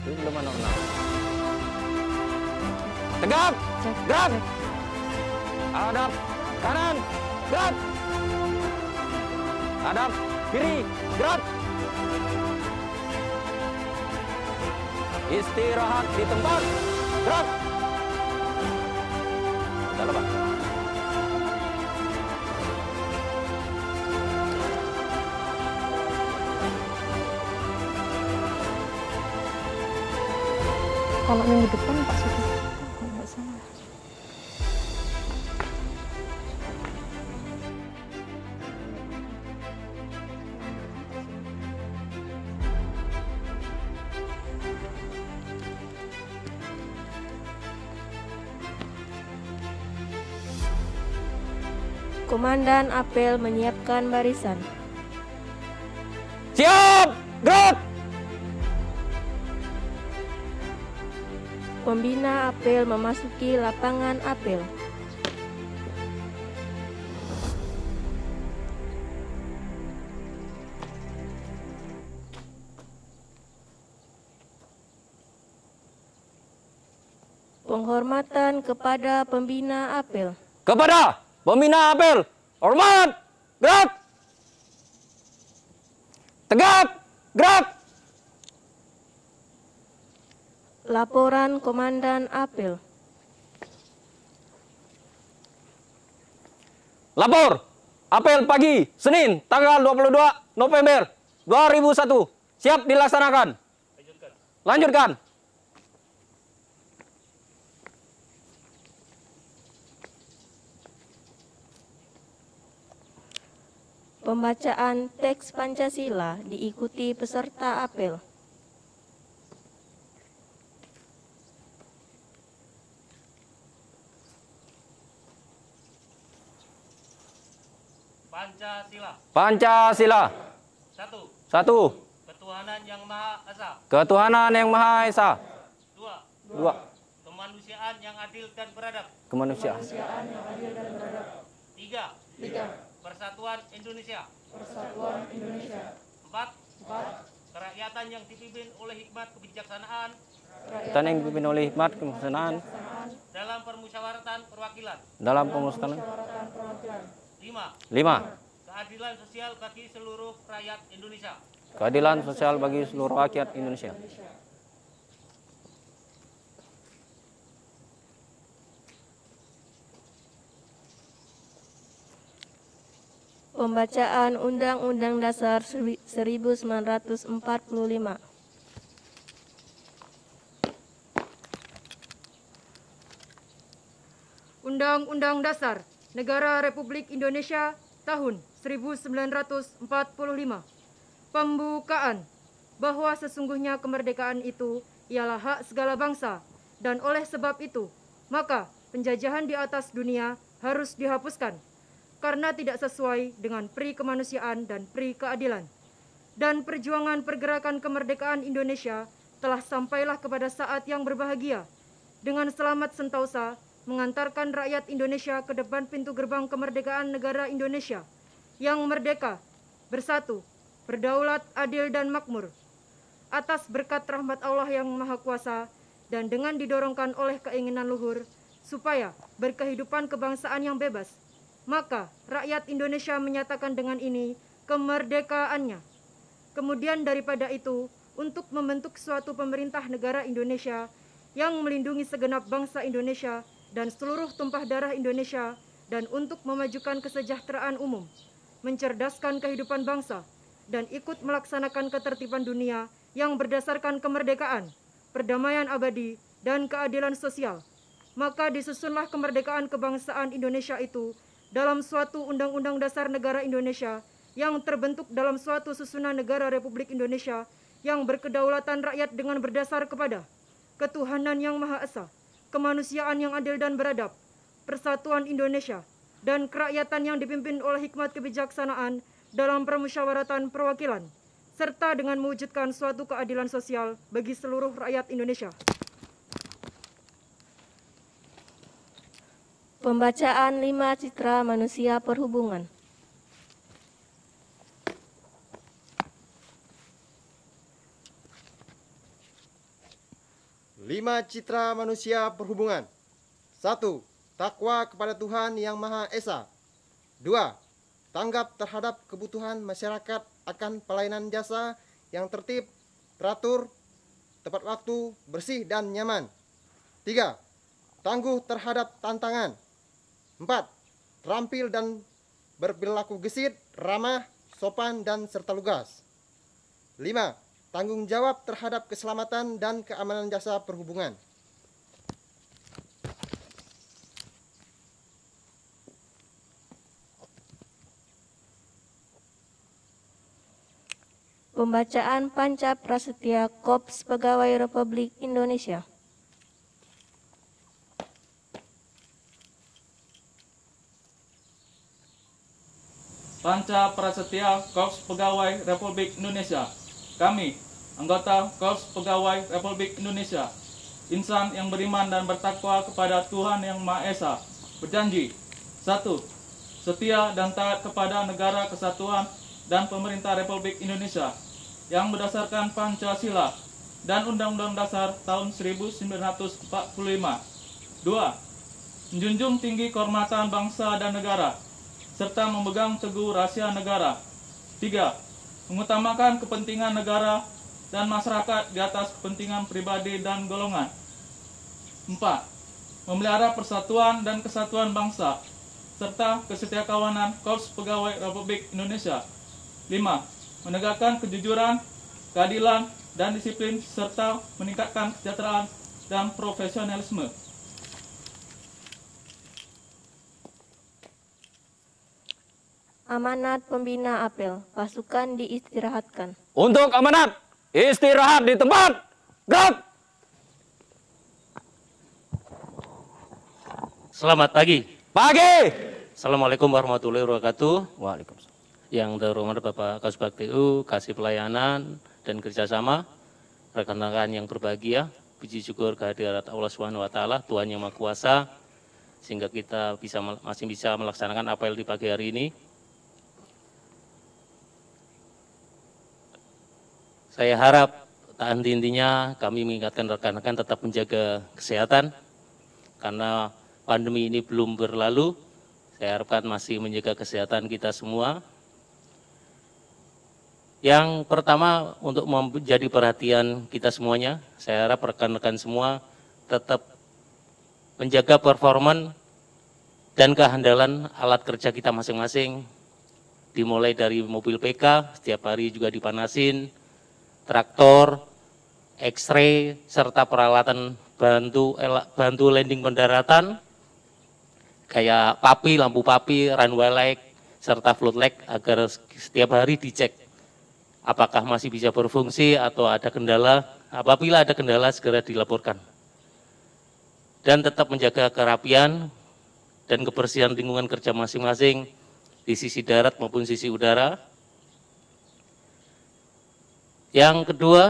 Tegap, gerak. Hadap kanan, gerak. Hadap kiri, gerak. Istirahat di tempat, gerak. Udah lepas. Kalau minggu depan Pak Suti, nggak salah. Komandan apel menyiapkan barisan. Siap, gerak. Pembina apel memasuki lapangan apel. Penghormatan kepada pembina apel. Kepada pembina apel, hormat, gerak. Tegap, gerak. Laporan Komandan apel. Lapor, apel pagi, Senin, tanggal 22 November 2001. Siap dilaksanakan. Lanjutkan. Pembacaan teks Pancasila diikuti peserta apel. Pancasila. Pancasila. Satu. 1. Ketuhanan yang Maha Esa. Ketuhanan yang Maha Esa. 2. 2. Kemanusiaan yang adil dan beradab. Kemanusiaan. 3. Persatuan Indonesia. 4. Kerakyatan yang dipimpin oleh hikmat kebijaksanaan. Dan yang dipimpin oleh hikmat kebijaksanaan. Dalam permusyawaratan perwakilan. Dalam pemusyawaratan. 5. 5. Keadilan sosial bagi seluruh rakyat Indonesia. Keadilan sosial bagi seluruh rakyat Indonesia. Pembacaan Undang-Undang Dasar 1945. Undang-Undang Dasar Negara Republik Indonesia tahun 1945. Pembukaan bahwa sesungguhnya kemerdekaan itu ialah hak segala bangsa, dan oleh sebab itu, maka penjajahan di atas dunia harus dihapuskan karena tidak sesuai dengan pri kemanusiaan dan pri keadilan. Dan perjuangan pergerakan kemerdekaan Indonesia telah sampailah kepada saat yang berbahagia dengan selamat sentausa mengantarkan rakyat Indonesia ke depan pintu gerbang kemerdekaan negara Indonesia yang merdeka, bersatu, berdaulat, adil, dan makmur. Atas berkat rahmat Allah yang Maha Kuasa dan dengan didorongkan oleh keinginan luhur supaya berkehidupan kebangsaan yang bebas, maka rakyat Indonesia menyatakan dengan ini kemerdekaannya. Kemudian daripada itu, untuk membentuk suatu pemerintah negara Indonesia yang melindungi segenap bangsa Indonesia dan seluruh tumpah darah Indonesia, dan untuk memajukan kesejahteraan umum, mencerdaskan kehidupan bangsa, dan ikut melaksanakan ketertiban dunia yang berdasarkan kemerdekaan, perdamaian abadi, dan keadilan sosial. Maka disusunlah kemerdekaan kebangsaan Indonesia itu dalam suatu Undang-Undang Dasar Negara Indonesia yang terbentuk dalam suatu susunan negara Republik Indonesia yang berkedaulatan rakyat dengan berdasar kepada ketuhanan yang Maha Esa, kemanusiaan yang adil dan beradab, persatuan Indonesia, dan kerakyatan yang dipimpin oleh hikmat kebijaksanaan dalam permusyawaratan perwakilan, serta dengan mewujudkan suatu keadilan sosial bagi seluruh rakyat Indonesia. Pembacaan 5 Citra Manusia Perhubungan. 5 citra manusia perhubungan. 1. Takwa kepada Tuhan Yang Maha Esa. 2. Tanggap terhadap kebutuhan masyarakat akan pelayanan jasa yang tertib, teratur, tepat waktu, bersih, dan nyaman. 3. Tangguh terhadap tantangan. 4. Terampil dan berperilaku gesit, ramah, sopan, dan serta lugas. 5. Tanggung jawab terhadap keselamatan dan keamanan jasa perhubungan. Pembacaan Panca Prasetya Korps Pegawai Republik Indonesia. Panca Prasetya Korps Pegawai Republik Indonesia. Kami, anggota Korps Pegawai Republik Indonesia, insan yang beriman dan bertakwa kepada Tuhan Yang Maha Esa, berjanji: 1. Setia dan taat kepada negara kesatuan dan pemerintah Republik Indonesia yang berdasarkan Pancasila dan Undang-Undang Dasar tahun 1945. 2. Menjunjung tinggi kehormatan bangsa dan negara, serta memegang teguh rahasia negara. 3. Mengutamakan kepentingan negara dan masyarakat di atas kepentingan pribadi dan golongan. 4. Memelihara persatuan dan kesatuan bangsa, serta kesetiakawanan Korps Pegawai Republik Indonesia. 5. Menegakkan kejujuran, keadilan, dan disiplin, serta meningkatkan kesejahteraan dan profesionalisme. Amanat Pembina Apel, pasukan diistirahatkan. Untuk amanat, istirahat di tempat. Gerak! Selamat pagi. Pagi! Assalamualaikum warahmatullahi wabarakatuh. Waalaikumsalam. Yang terhormat Bapak Kasubag TU, Kasih Pelayanan dan Kerjasama, rekan-rekan yang berbahagia, puji syukur kehadirat Allah Subhanahu wa Ta'ala, Tuhan Yang Maha Kuasa, sehingga kita masih bisa melaksanakan apel di pagi hari ini. Saya harap tak henti-hentinya kami mengingatkan rekan-rekan tetap menjaga kesehatan, karena pandemi ini belum berlalu. Saya harapkan masih menjaga kesehatan kita semua. Yang pertama, untuk menjadi perhatian kita semuanya, saya harap rekan-rekan semua tetap menjaga performa dan kehandalan alat kerja kita masing-masing, dimulai dari mobil PK, setiap hari juga dipanasin, traktor, X-ray, serta peralatan bantu landing pendaratan, kayak papi, lampu papi, runway light, serta float light, agar setiap hari dicek apakah masih bisa berfungsi atau ada kendala. Apabila ada kendala, segera dilaporkan. Dan tetap menjaga kerapian dan kebersihan lingkungan kerja masing-masing di sisi darat maupun sisi udara. Yang kedua,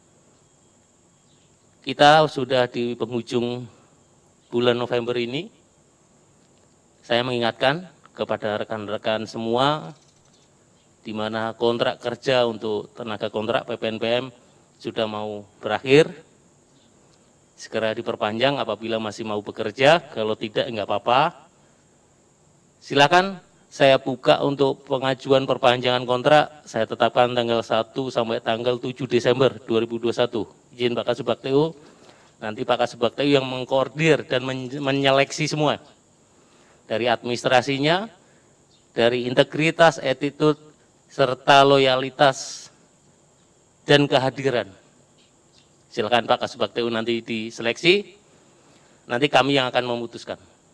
kita sudah di penghujung bulan November ini. Saya mengingatkan kepada rekan-rekan semua, di mana kontrak kerja untuk tenaga kontrak PPNPM sudah mau berakhir. Segera diperpanjang apabila masih mau bekerja, kalau tidak enggak apa-apa. Silakan saya buka untuk pengajuan perpanjangan kontrak, saya tetapkan tanggal 1 sampai tanggal 7 Desember 2021. Izin Pak Kasubag TU, nanti Pak Kasubag TU yang mengkoordir dan menyeleksi semua. Dari administrasinya, dari integritas, attitude, serta loyalitas dan kehadiran. Silakan Pak Kasubag TU nanti diseleksi, nanti kami yang akan memutuskan.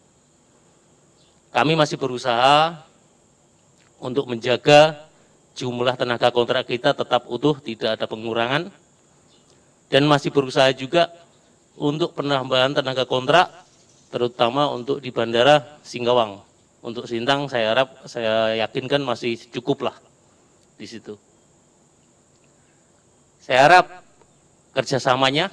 Kami masih berusaha untuk menjaga jumlah tenaga kontrak kita tetap utuh, tidak ada pengurangan, dan masih berusaha juga untuk penambahan tenaga kontrak, terutama untuk di Bandara Singkawang. Untuk Sintang saya yakinkan masih cukup lah di situ. Saya harap kerjasamanya,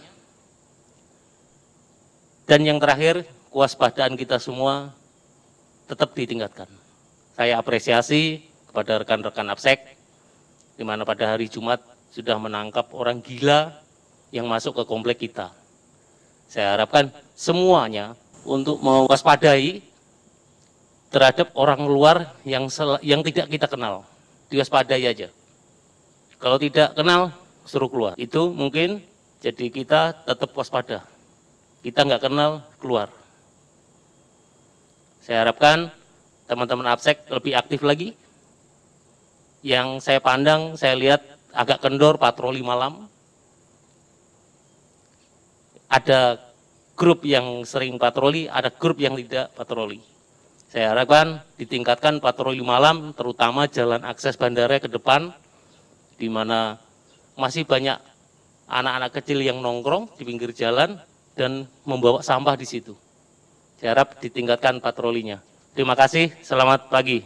dan yang terakhir, kewaspadaan kita semua tetap ditingkatkan. Saya apresiasi kepada rekan-rekan APSEK, di mana pada hari Jumat sudah menangkap orang gila yang masuk ke komplek kita. Saya harapkan semuanya untuk mewaspadai terhadap orang luar yang tidak kita kenal. Diwaspadai aja. Kalau tidak kenal, suruh keluar. Itu mungkin jadi kita tetap waspada. Kita nggak kenal, keluar. Saya harapkan teman-teman APSEK lebih aktif lagi. Yang saya pandang, saya lihat agak kendor patroli malam. Ada grup yang sering patroli, ada grup yang tidak patroli. Saya harapkan ditingkatkan patroli malam, terutama jalan akses bandara ke depan, di mana masih banyak anak-anak kecil yang nongkrong di pinggir jalan dan membawa sampah di situ. Saya harap ditingkatkan patrolinya. Terima kasih, selamat pagi.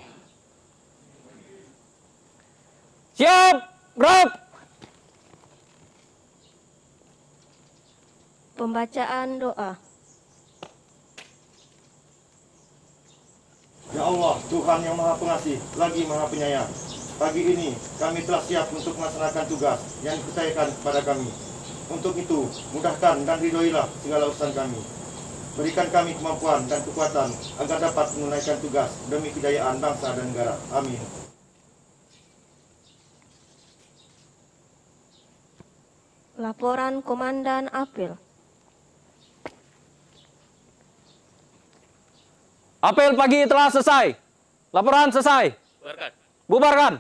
Siap, gerak. Pembacaan doa. Ya Allah, Tuhan yang Maha Pengasih, lagi Maha Penyayang. Pagi ini kami telah siap untuk melaksanakan tugas yang dipercayakan kepada kami. Untuk itu, mudahkan dan ridhoilah segala urusan kami. Berikan kami kemampuan dan kekuatan agar dapat menunaikan tugas demi kejayaan bangsa dan negara. Amin. Laporan Komandan Apel. Apel pagi telah selesai. Laporan selesai. Bubarkan. Bubarkan.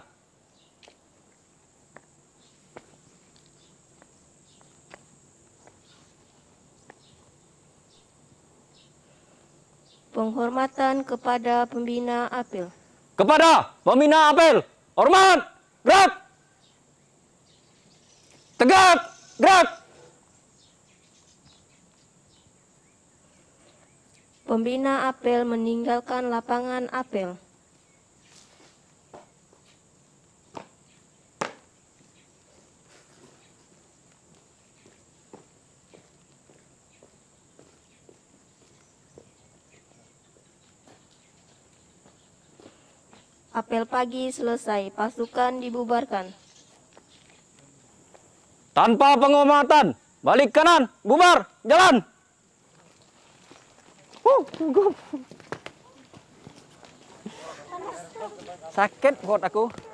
Penghormatan kepada pembina apel. Kepada pembina apel, hormat, gerak. Tegak, gerak. Pembina apel meninggalkan lapangan apel. Apel pagi selesai, pasukan dibubarkan. Tanpa penghormatan, balik kanan, bubar, jalan. Sakit buat aku.